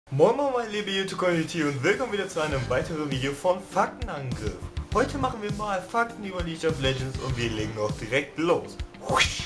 Moin moin meine liebe YouTube-Community und willkommen wieder zu einem weiteren Video von Faktenangriff. Heute machen wir mal Fakten über League of Legends und wir legen auch direkt los. Husch.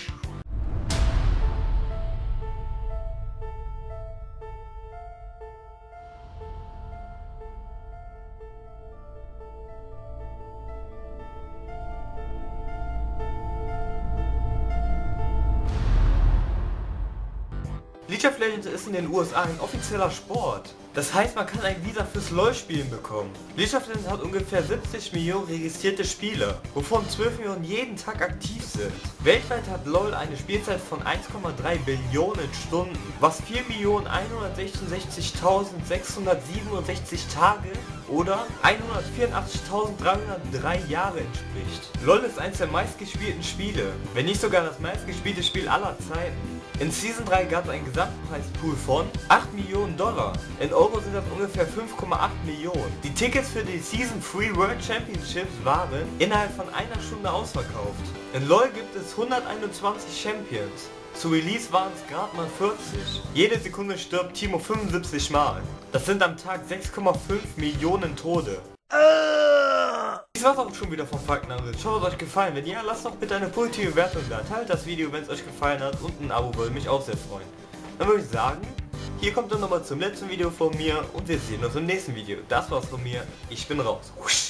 League of Legends ist in den USA ein offizieller Sport. Das heißt, man kann ein Visa fürs LoL-Spielen bekommen. League of Legends hat ungefähr 70 Millionen registrierte Spieler, wovon 12 Millionen jeden Tag aktiv sind. Weltweit hat LoL eine Spielzeit von 1,3 Billionen Stunden, was 4.166.667 Tage oder 184.303 Jahre entspricht. LoL ist eines der meistgespielten Spiele, wenn nicht sogar das meistgespielte Spiel aller Zeiten. In Season 3 gab es einen Gesamtpreispool von 8 Millionen Dollar. In Euro sind das ungefähr 5,8 Millionen. Die Tickets für die Season 3 World Championships waren innerhalb von einer Stunde ausverkauft. In LoL gibt es 121 Champions. Zu Release waren es gerade mal 40. Jede Sekunde stirbt Timo 75 Mal. Das sind am Tag 6,5 Millionen Tode. Das war's auch schon wieder vom Faktenangriff. Ich hoffe, es hat euch gefallen. Wenn ja, lasst doch bitte eine positive Wertung da. Teilt das Video, wenn es euch gefallen hat, und ein Abo würde mich auch sehr freuen. Dann würde ich sagen, hier kommt dann nochmal zum letzten Video von mir und wir sehen uns im nächsten Video. Das war's von mir. Ich bin raus.